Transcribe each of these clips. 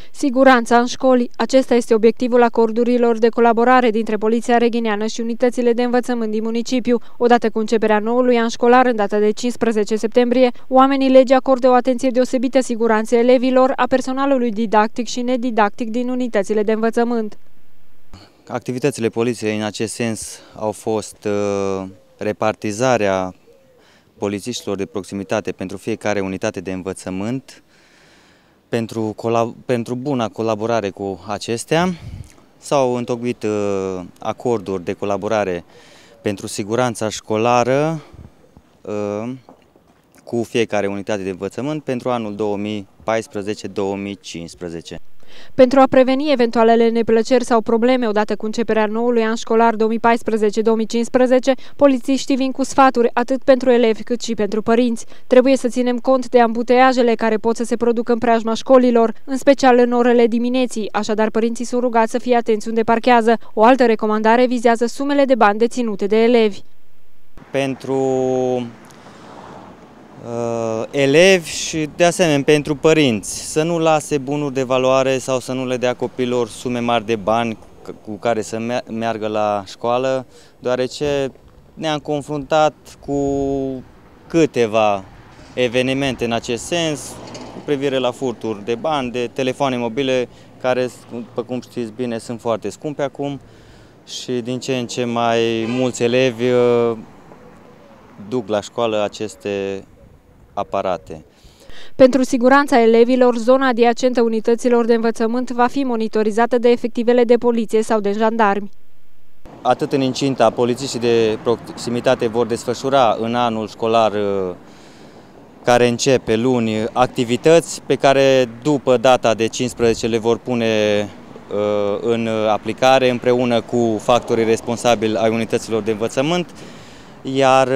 Siguranța în școli. Acesta este obiectivul acordurilor de colaborare dintre Poliția Reghineană și unitățile de învățământ din municipiu. Odată cu începerea noului an școlar, în data de 15 septembrie, oamenii legii acordă o atenție deosebită siguranței elevilor, a personalului didactic și nedidactic din unitățile de învățământ. Activitățile poliției în acest sens au fost repartizarea polițiștilor de proximitate pentru fiecare unitate de învățământ, pentru buna colaborare cu acestea. S-au întocmit acorduri de colaborare pentru siguranța școlară cu fiecare unitate de învățământ pentru anul 2014-2015. Pentru a preveni eventualele neplăceri sau probleme odată cu începerea noului an școlar 2014-2015, polițiștii vin cu sfaturi atât pentru elevi cât și pentru părinți. Trebuie să ținem cont de ambuteiajele care pot să se producă în preajma școlilor, în special în orele dimineții, așadar părinții sunt rugați să fie atenți unde parchează. O altă recomandare vizează sumele de bani deținute de elevi. Pentru elevi și de asemenea pentru părinți, să nu lase bunuri de valoare sau să nu le dea copiilor sume mari de bani cu care să meargă la școală, deoarece ne-am confruntat cu câteva evenimente în acest sens, cu privire la furturi de bani, de telefoane mobile, care, după cum știți bine, sunt foarte scumpe acum și din ce în ce mai mulți elevi duc la școală aceste aparate. Pentru siguranța elevilor, zona adiacentă unităților de învățământ va fi monitorizată de efectivele de poliție sau de jandarmi. Atât în incinta, polițiștii de proximitate vor desfășura în anul școlar care începe luni activități pe care după data de 15 le vor pune în aplicare împreună cu factorii responsabili ai unităților de învățământ, iar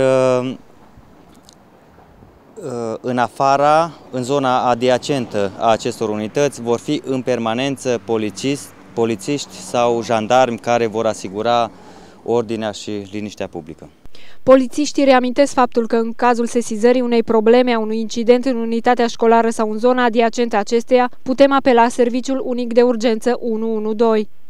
în zona adiacentă a acestor unități vor fi în permanență polițiști sau jandarmi care vor asigura ordinea și liniștea publică. Polițiștii reamintesc faptul că în cazul sesizării unei probleme, a unui incident în unitatea școlară sau în zona adiacentă acesteia, putem apela serviciul unic de urgență 112.